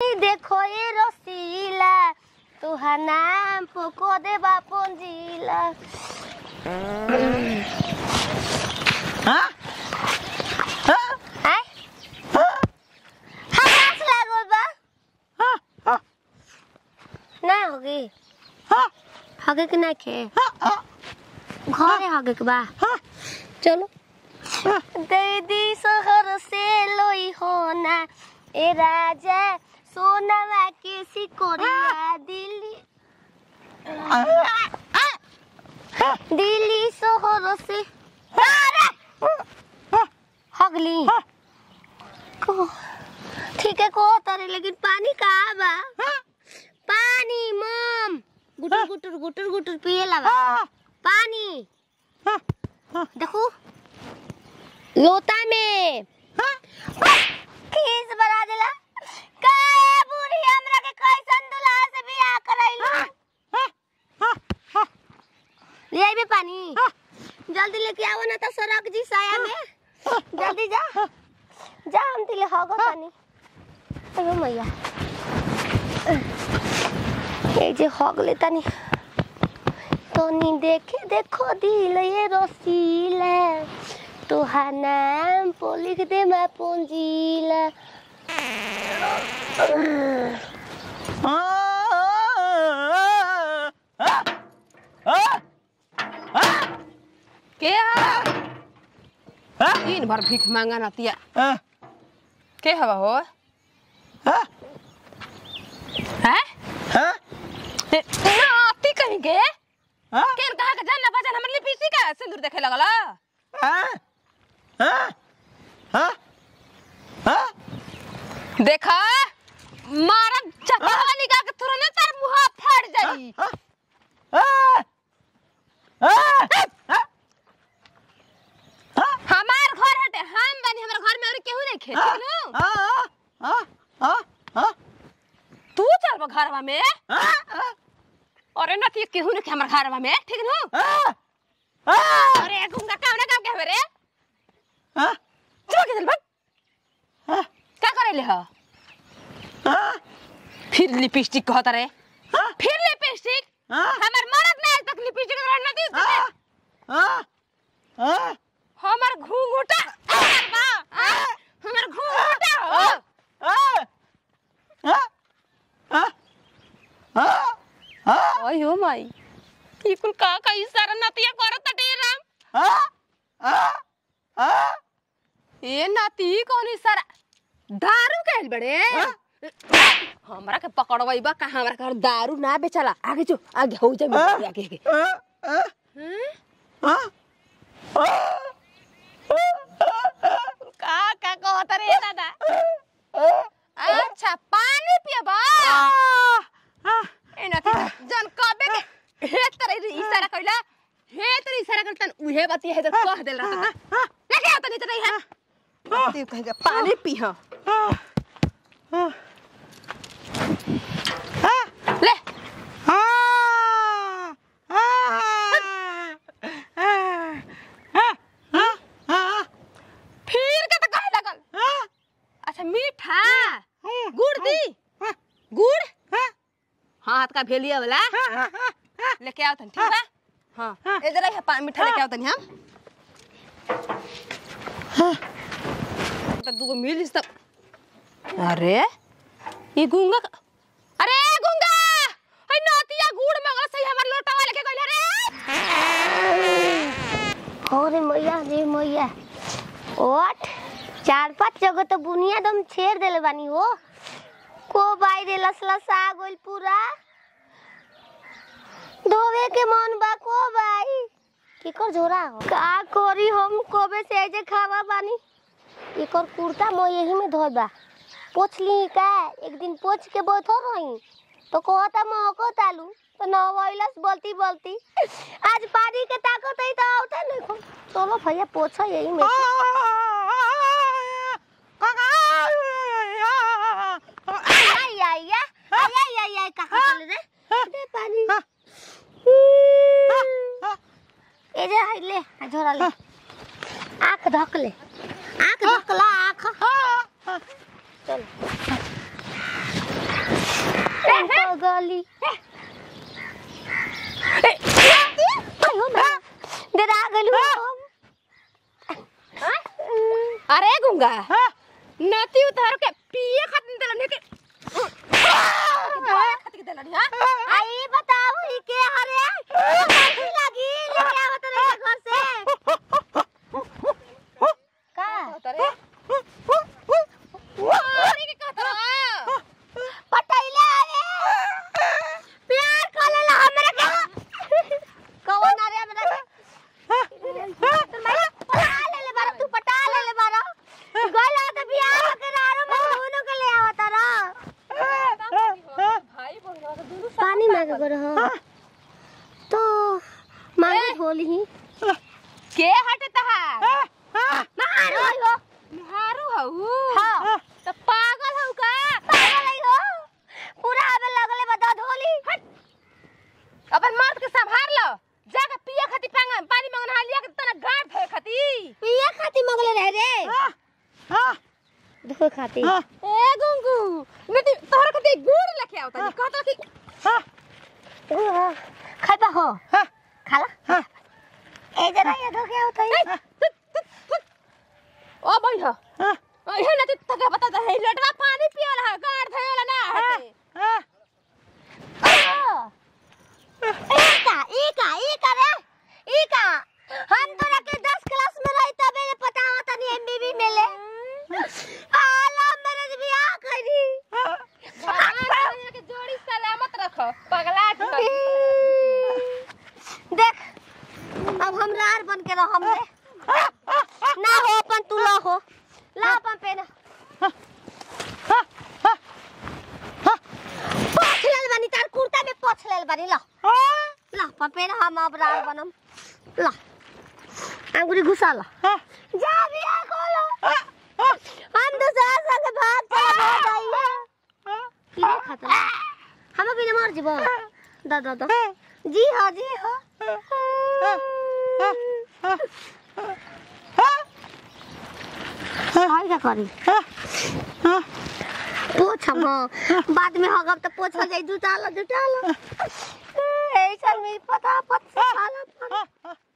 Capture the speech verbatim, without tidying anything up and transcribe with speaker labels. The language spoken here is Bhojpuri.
Speaker 1: देखो ये रसीला तुहार नाम पोको दे बापन जिला।
Speaker 2: हां हां
Speaker 1: हाय हंस लागल बा।
Speaker 2: हां हां
Speaker 1: ना होगी
Speaker 2: हां
Speaker 1: हगे के ना खे
Speaker 2: हां
Speaker 1: घरे हगे के बा।
Speaker 2: हां
Speaker 1: चलो दीदी शहर से लोई होना ए राजा सोनावा के सिकोरिया दिल्ली दिल्ली शहर से हगली को ठीक है को तारे लेकिन पानी कहाँ बा? पानी मम गुटर गुटर गुटर गुटर पिए लगा पानी देखो लोटा में खीस बना देला काहे बूढ़ी हमरा के कैसन दुल्हा से बियाह करैलू। ले आइबे पानी जल्दी लेके आओ ना तो सड़क जी साया में जल्दी जा जा हम दिले होगो पानी। अरे मैया ए जे होगले तनी तनी देखे देखो दिल ये रसीला तुहार नाम पो लिख दे मैं पूंजीला।
Speaker 3: के तीन बार भीख मांगा नतिया के हवा हो हैं हैं नाती कहीं के केन कहा के जानना पहचान हमर लिपस्टिक का सिंदूर देखे लगल
Speaker 2: हां हां हां हां
Speaker 3: देखा मारा चक्का निकाल के तुरंत तार मुंह फाड़ जाई। हमार घर हटे हम बनी हमर घर में और केहू नहीं खेती नु।
Speaker 2: हां हां हां हां
Speaker 3: तू चल घरवा में अरे नती केहू नहीं हमर घरवा में ठीक नु। अरे गुंगा कावना काम के हवे रे
Speaker 2: हां
Speaker 3: चल के चल भाग का करे ले ह फिर लिपस्टिक कहता रे फिर लिपस्टिक हमर मरद ने आज तक लिपस्टिक रहना दी
Speaker 2: हां हां
Speaker 3: हमर घूंघटा बा हमर घूंघटा हो
Speaker 2: हां हां हां
Speaker 3: ओयो माई ई कुल का का इशारा नतिया करत टे राम।
Speaker 2: हां हां
Speaker 3: ए नाती कौन इशारा दारू कहल बड़े हमरा के पकड़वाई बा का हमरा के दारू ना बेचला आगे जो आगे हो जा आगे आगे
Speaker 2: हां
Speaker 3: का का कहत रे दादा अच्छा पानी पियबा ए नाती जन कबे के हे तरह इशारा कइला हे तरह इशारा करतन उहे बाती है तो कह देल रहता लेके आ तनी तनी है तू कहेगा पानी पी हां ले फिर के तो कहे लगल अच्छा मीठा गुड़ दी गुड़ हाँ हाथ का भेलिया वाला लेके आओ तन ठीक है हाँ इधर है पानी मीठा लेके आओ तन हम तो दूगो मिल इस तब अरे ये गुंगा अरे गुंगा हई नतिया गुड़ मंगल सही हमर लोटावा लेके गइल रे
Speaker 1: अरे मैया रे मैया ओट चार पांच जगह तो बुनिया दम छेड़ देले बानी हो को बाई रे लसलसा गोल पूरा धोवे के मन बा को बाई की कर झोरा हो का करी हम कोबे से जे खावा बानी एकर कुर्ता म यही में धोय बा पोछली का एक दिन पोछ के बोथो रही तो कहता मको तालू तो न वइलस बोलती बोलती आज पानी के ताकत है तो आवता नहीं को चलो भैया पोछो यही में आई आई आई आई आई आई कहां चले रे दे पानी ए जे हाय ले झोरा ले आंख ढक ले आंख ढकला आंख चल चली आयो ना डरा गइल हम।
Speaker 3: अरे गुंगा नती उतार के पिए खातिर देलनी के खातिर के देलनी हां
Speaker 1: आई बताओ ई के हरे कैसी लगी लेके आवत रे घर से का
Speaker 3: अरे अरे के कहत
Speaker 1: पटैले आए प्यार करेला हमरा के कौन रे हमरा के तू मैं पटा ले ले बारा तू पटा ले ले बारा गला त बियाह के रारो में दोनों के ले आवत रा
Speaker 3: भाई बहन तो दोनों
Speaker 1: पानी मांगे कर हां तो मांगे होली ही
Speaker 3: के हटे तहार
Speaker 1: मारो हो
Speaker 3: हारू हऊ
Speaker 1: हां
Speaker 3: तो पागल हऊ का
Speaker 1: पागल है हो पूरा आबे लगले बता धोली
Speaker 3: अपन मर्द के संभाल लो जाके पिए खातिर पांग पानी मांगन हालिया के तना गाड़ धोए खातिर
Speaker 1: पिए खाती मंगले रह रे धो खाती
Speaker 3: ए गुंगू नती तोहर खातिर गुड़ लेके आवता जी कहता कि
Speaker 1: खाइबा हो खाला ए जरा ये धो के होता है
Speaker 3: ओ भाई हो ए हे नती तके बता दे हे लटवा पानी पियल है गाड़ धोएला ना हटे
Speaker 1: एका एका एका रे एका हम तोरा के दस क्लास में रही तबे ने पता होता नहीं एमबीबी में ले आला मेरे बियाह करी
Speaker 3: भगवान के जोड़ी सलामत रखो पगला
Speaker 1: देख अब हम रार बन के रह हमरे ना हो अपन तू ला हो ला अपन पे ना पोछ लेल बनी तार कुर्ता में पोछ लेल बनी ला ला अपन पे ना हम अब रार बनम ला अंगुरी घुसा ला जा बियाह कोलो हम दूसरा संग भाग चला भाग आइए की खाता हम बिना मर जीबो दा दा दा जी हां जी हां हां क्या करी पोछ हम बाद में हगब तो पोछ हो जाई जुटा ला जुटा ला ऐसा नहीं पता पत से साला